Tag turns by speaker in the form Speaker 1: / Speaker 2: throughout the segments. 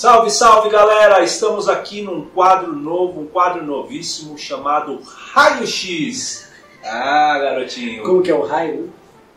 Speaker 1: Salve, salve galera! Estamos aqui num quadro novo, um quadro novíssimo chamado Raio X. Ah, garotinho.
Speaker 2: Como que é o raio?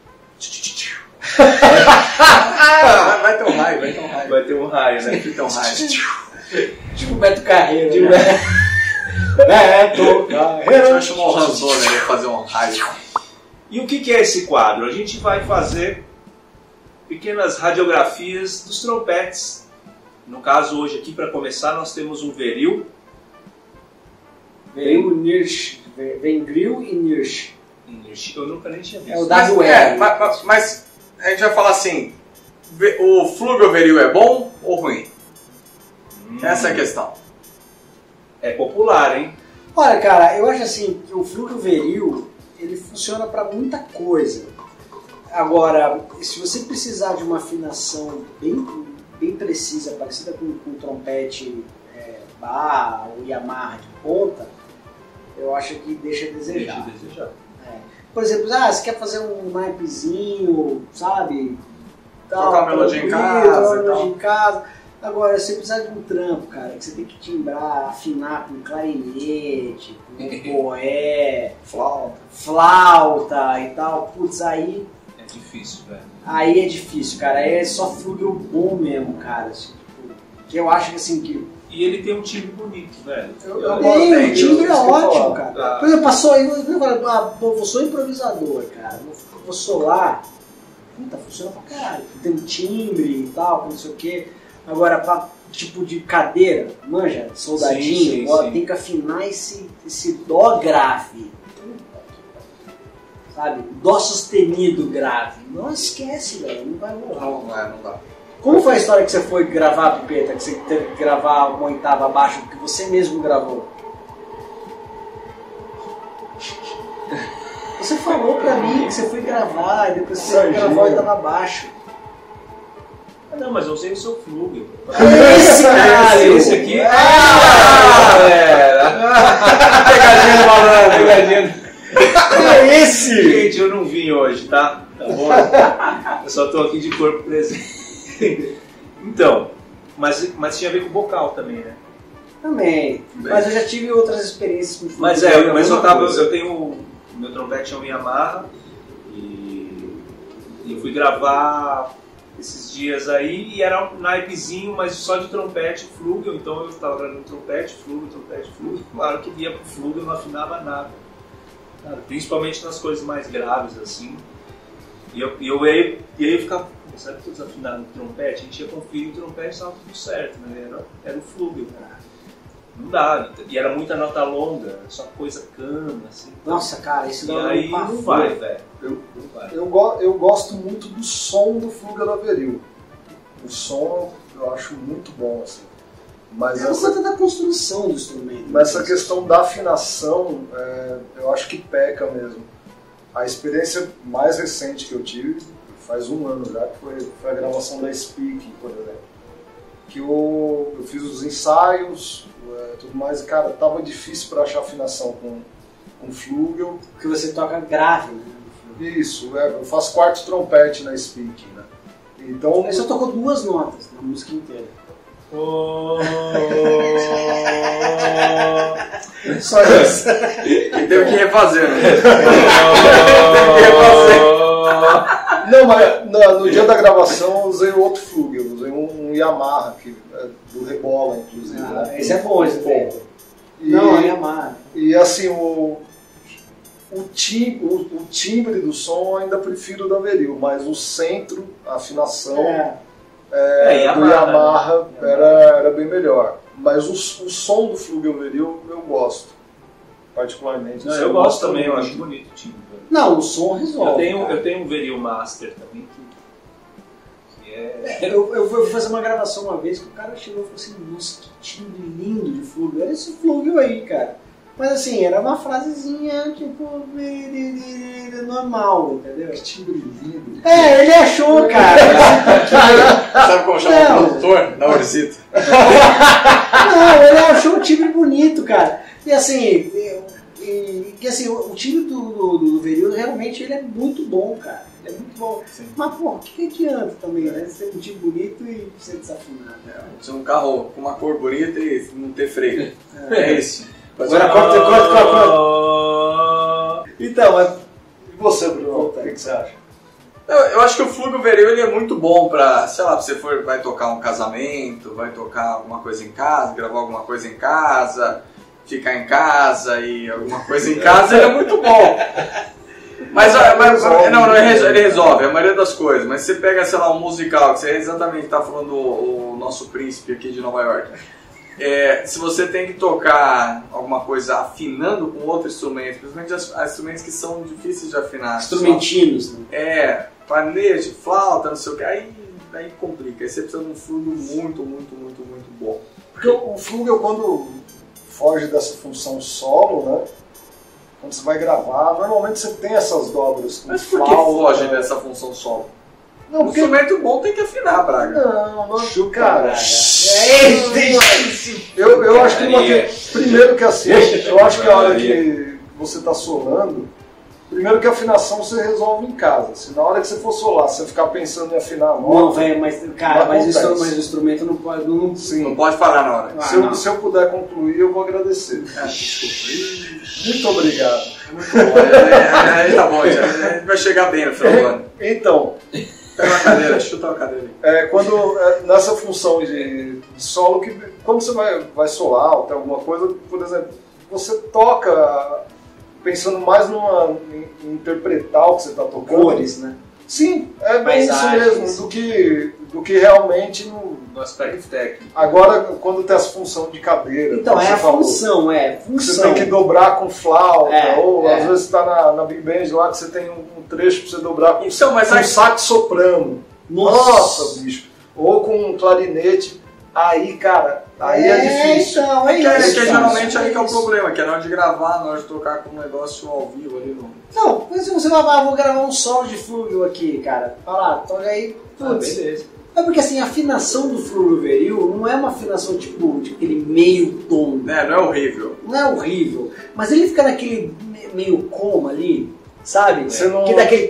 Speaker 3: Vai ter um raio, vai ter um raio.
Speaker 1: Vai ter um raio, né?
Speaker 3: Vai ter um raio.
Speaker 2: Tipo Beto Carreiro.
Speaker 1: De
Speaker 2: Né? Beto
Speaker 3: A gente
Speaker 2: Carreiro.
Speaker 3: vai chamar o Hans Donner e fazer um raio.
Speaker 1: E o que é esse quadro? A gente vai fazer pequenas radiografias dos trompetes. No caso, hoje aqui, para começar, nós temos um veril.
Speaker 2: Vem o Nirsch. Vem Grill e Nirsch.
Speaker 1: Eu nunca nem tinha visto.
Speaker 2: É o
Speaker 3: Mas a gente vai falar assim, o flugel-veril é bom ou ruim? Essa é a questão.
Speaker 1: É popular, hein?
Speaker 2: Olha, cara, eu acho assim que o flugel-veril ele funciona para muita coisa. Agora, se você precisar de uma afinação bem precisa, parecida com um trompete bar ou Yamaha de ponta, eu acho que deixa a desejar.
Speaker 1: Deixa a desejar.
Speaker 2: Por exemplo, você quer fazer um naipezinho, sabe?
Speaker 3: Tocar uma melodia em casa.
Speaker 2: Em casa. Agora, você precisa de um trampo, cara, que você tem que timbrar, afinar com clarinete, com boé, flauta e tal. Putz, aí...
Speaker 1: É difícil, velho.
Speaker 2: Aí é difícil, cara. Aí é só flugel bom mesmo, cara. Assim, tipo, que eu acho que assim que...
Speaker 1: E ele tem um timbre bonito, velho.
Speaker 2: O timbre é ótimo, cara.
Speaker 1: Ah.
Speaker 2: Por exemplo, passou aí, eu sou improvisador, cara. Vou solar. Puta, funciona pra caralho. Tem um timbre e tal, não sei o quê. Agora, pra tipo de cadeira, manja, soldadinho,
Speaker 1: sim.
Speaker 2: tem que afinar esse dó grave. Sabe? Dó sustenido grave. Não esquece, velho. Não vai rolar.
Speaker 3: Não dá.
Speaker 2: Como foi a história que você foi gravar a pipeta, que você teve que gravar uma oitava abaixo do que você mesmo gravou? Você falou pra mim que você foi gravar e depois você gravou a oitava abaixo.
Speaker 1: Ah, não, mas eu usei o seu flugel.
Speaker 2: Esse cara!
Speaker 1: Esse aqui?
Speaker 3: Pegadinha do malandro.
Speaker 1: Pegadinha.
Speaker 2: É esse!
Speaker 1: Gente, eu não vim hoje, tá? Tá bom? Eu só tô aqui de corpo presente. Então, mas tinha a ver com vocal também, né?
Speaker 2: Também. Mas eu já tive outras experiências com
Speaker 1: Mas eu tenho... Meu trompete é um Yamaha e eu fui gravar esses dias aí e era um naipezinho, mas só de trompete e flugel, então eu estava gravando trompete, flugel. Claro que ia pro flugel, eu não afinava nada. Principalmente nas coisas mais graves, assim. E aí eu ficava, sabe que eu desafinado no trompete? A gente ia conferir o trompete e estava tudo certo, né? Era o flugel, cara. Não dá, e era muita nota longa, só coisa cana, assim.
Speaker 2: Nossa, cara, isso
Speaker 1: E
Speaker 2: dá
Speaker 1: aí não vai, velho.
Speaker 4: Eu gosto muito do som do flugel-veril. O som eu acho muito bom, assim. Mas
Speaker 2: é por conta da construção do instrumento.
Speaker 4: Mas essa questão da afinação, eu acho que peca mesmo. A experiência mais recente que eu tive, faz um ano já, que foi a gravação da Speak, por exemplo. Que eu fiz os ensaios, tudo mais, e cara, tava difícil para achar afinação com flugel.
Speaker 2: Porque você toca grave, né?
Speaker 4: Isso, eu faço quarto trompete na Speak, né? Então...
Speaker 2: Você só tocou 2 notas na música inteira.
Speaker 4: Só isso.
Speaker 3: E teve que refazer, né?
Speaker 4: Não, mas no dia da gravação eu usei outro flugel, usei um Yamaha, do Rebola, inclusive. Né?
Speaker 2: Esse é bom, esse é bom.
Speaker 4: E,
Speaker 2: não, é Yamaha.
Speaker 4: E assim, o timbre do som eu ainda prefiro o da veril, mas o centro, a afinação do Yamaha era bem melhor. Mas o som do flugel-veril eu gosto, particularmente.
Speaker 1: Não, eu gosto também, eu acho bonito o timbre.
Speaker 2: Não, o som resolve.
Speaker 1: Eu tenho um veril master também que é...
Speaker 2: Eu fui fazer uma gravação uma vez que o cara chegou e falou assim: nossa, que timbre lindo de flugel. Era esse flugel aí, cara. Mas assim, era uma frasezinha tipo normal, entendeu?
Speaker 4: Que timbre lindo.
Speaker 2: Ele achou, cara.
Speaker 3: Sabe como chama o produtor? Da Orzito.
Speaker 2: Não, ele achou o timbre bonito, cara. E assim, o timbre do veril realmente ele é muito bom, cara. É muito bom.
Speaker 3: Sim.
Speaker 2: Mas, pô, o que adianta também, né? Ser um tipo bonito e ser desafinado.
Speaker 3: Ser um carro com uma cor bonita e não ter freio. É isso.
Speaker 2: Agora corta. Então, mas...
Speaker 4: E você, Bruno? O que você acha?
Speaker 3: Eu acho que o Flugel Veril ele é muito bom pra, sei lá, você vai tocar um casamento, vai tocar alguma coisa em casa, gravar alguma coisa em casa, ficar em casa e alguma coisa em casa, ele é muito bom. Mas ele resolve a maioria das coisas. Mas você pega, sei lá, um musical, que você exatamente está falando o nosso príncipe aqui de Nova York. Se você tem que tocar alguma coisa afinando com outro instrumento, principalmente instrumentos que são difíceis de afinar.
Speaker 2: Instrumentinos, né?
Speaker 3: Panejo, flauta, não sei o que, aí complica. Aí você precisa de um Flugel muito bom.
Speaker 4: Porque o Flugel, quando foge dessa função solo, né? Quando você vai gravar, normalmente você tem essas dobras com
Speaker 3: Mas por
Speaker 4: flauta.
Speaker 3: que foge dessa função solo?
Speaker 4: Não,
Speaker 3: Um instrumento bom tem que afinar, Braga.
Speaker 4: Não, cara.
Speaker 2: Eu
Speaker 4: Eu acho que primeiro que assim, eu acho que a hora que você está solando, primeiro que a afinação você resolve em casa. Se na hora que você for solar, você ficar pensando em afinar a
Speaker 2: Não,
Speaker 4: nota,
Speaker 2: velho, mas, cara, mas
Speaker 4: acontece.
Speaker 2: o instrumento não pode... Não,
Speaker 4: sim.
Speaker 3: Não pode parar na hora.
Speaker 4: Se eu puder concluir, eu vou agradecer. Muito obrigado.
Speaker 3: Muito bom. Aí tá bom, já. A gente vai chegar bem no final do ano.
Speaker 4: Então,
Speaker 3: Pega uma cadeira, chuta uma cadeira aí.
Speaker 4: nessa função de solo, que quando você vai solar ou tem alguma coisa, por exemplo, você toca pensando mais em interpretar o que você está tocando.
Speaker 2: cores, né?
Speaker 4: Sim, é bem isso
Speaker 2: Paisagens.
Speaker 4: mesmo, do que realmente
Speaker 1: No aspecto técnico.
Speaker 4: Agora, quando tem essa função de cadeira,
Speaker 2: Então,
Speaker 4: como
Speaker 2: é
Speaker 4: você
Speaker 2: a
Speaker 4: falou,
Speaker 2: função,
Speaker 4: você tem que dobrar com flauta, ou
Speaker 2: É.
Speaker 4: às vezes está na Big Band lá que você tem um trecho para você dobrar com
Speaker 3: Então, mas
Speaker 4: um
Speaker 3: aí-
Speaker 4: sax soprano. Nossa, bicho. Ou com um clarinete. Aí, cara, aí é difícil.
Speaker 2: Então,
Speaker 3: Que
Speaker 2: isso.
Speaker 3: geralmente aí que é o
Speaker 2: isso.
Speaker 3: problema, que é na hora de gravar, na hora de tocar com um negócio ao vivo ali no.
Speaker 2: Não, mas se você vai, vou gravar um solo de Flugel aqui, cara. Vai lá, toca aí. Putz.
Speaker 1: Beleza.
Speaker 2: É porque assim, a afinação do Flugel Veril não é uma afinação tipo de aquele meio tom.
Speaker 3: Não é horrível.
Speaker 2: Não é horrível, mas ele fica naquele meio coma ali, sabe?
Speaker 4: Você não-
Speaker 2: Que daquele.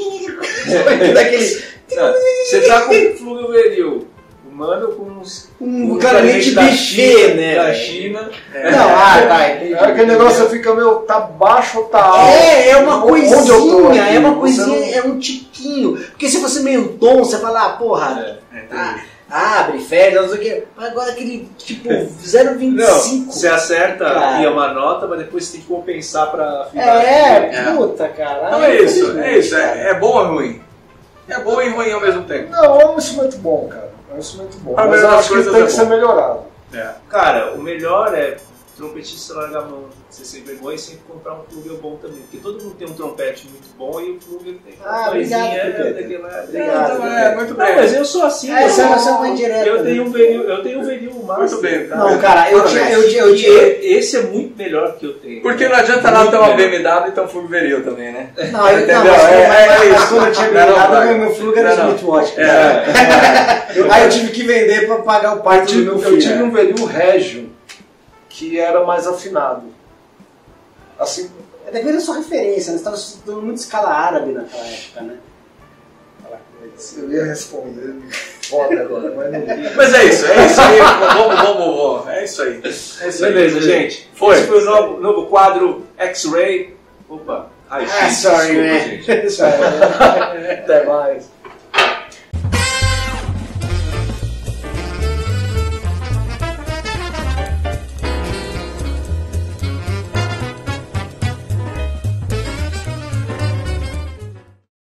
Speaker 2: que daquele.
Speaker 1: Você tá com o Flugel Veril, mano, com uns...
Speaker 2: Um clarinete
Speaker 1: da
Speaker 2: buffet,
Speaker 1: China,
Speaker 2: né?
Speaker 1: Da
Speaker 2: velho?
Speaker 1: China.
Speaker 2: Não, vai. entendi.
Speaker 4: É aquele negócio que você fica, meu, tá baixo ou tá alto?
Speaker 2: É uma
Speaker 4: Onde eu tô
Speaker 2: coisinha,
Speaker 4: aqui?
Speaker 2: é uma
Speaker 4: Você
Speaker 2: coisinha, é um tiquinho. Porque se fosse meio tom, você fala, porra, abre, fecha, não sei o que. Agora aquele tipo 0,25.
Speaker 1: Não, você acerta
Speaker 2: Cara.
Speaker 1: e uma nota, mas depois você tem que compensar pra afinar.
Speaker 2: Puta, cara.
Speaker 3: Então é isso. É bom ou ruim? É bom e ruim ao mesmo tempo.
Speaker 4: Não, é um instrumento bom, cara. É um instrumento bom.
Speaker 3: A
Speaker 4: Mas
Speaker 3: melhor
Speaker 4: eu acho que
Speaker 3: coisa
Speaker 4: tem
Speaker 3: é
Speaker 4: que
Speaker 3: bom.
Speaker 4: ser melhorado.
Speaker 1: Cara, o melhor é trompetista largar a mão, ser sempre bom e sempre comprar um Flugel bom também. Porque todo mundo tem um trompete muito bom e o Flugel tem uma
Speaker 2: obrigado,
Speaker 1: coisinha
Speaker 2: Pepe.
Speaker 1: daquela...
Speaker 2: Obrigado.
Speaker 3: Muito
Speaker 1: Não,
Speaker 3: bem.
Speaker 1: mas eu sou assim.
Speaker 2: Você não é indireta.
Speaker 1: Eu tenho um Veril Master.
Speaker 3: Muito bem.
Speaker 2: Não, cara, eu
Speaker 1: Esse é muito melhor que eu tenho.
Speaker 3: Porque não adianta nada ter uma BMW e ter um Flugel Veril também, né?
Speaker 2: Não, eu
Speaker 3: Entendeu?
Speaker 2: mas
Speaker 3: isso.
Speaker 2: quando eu tinha
Speaker 3: Não,
Speaker 2: ganhado,
Speaker 3: vai.
Speaker 2: meu Flugel era
Speaker 3: Não, não.
Speaker 2: Smartwatch.
Speaker 3: É.
Speaker 2: Aí eu tive que vender pra pagar o parto do meu
Speaker 4: Eu
Speaker 2: filho.
Speaker 4: tive um Veril Regio que era mais afinado. Assim,
Speaker 2: É depende da sua referência, né? Você estava estudando muito escala árabe naquela época, né? Aquela coisa assim.
Speaker 4: eu ia responder foda agora, mas não.
Speaker 3: Mas é isso aí. Vamos. É isso aí.
Speaker 1: Beleza, gente.
Speaker 3: Foi.
Speaker 1: Esse foi o novo quadro X-Ray. Opa.
Speaker 2: Sorry,
Speaker 1: desculpa,
Speaker 2: né?
Speaker 1: gente.
Speaker 4: Até mais.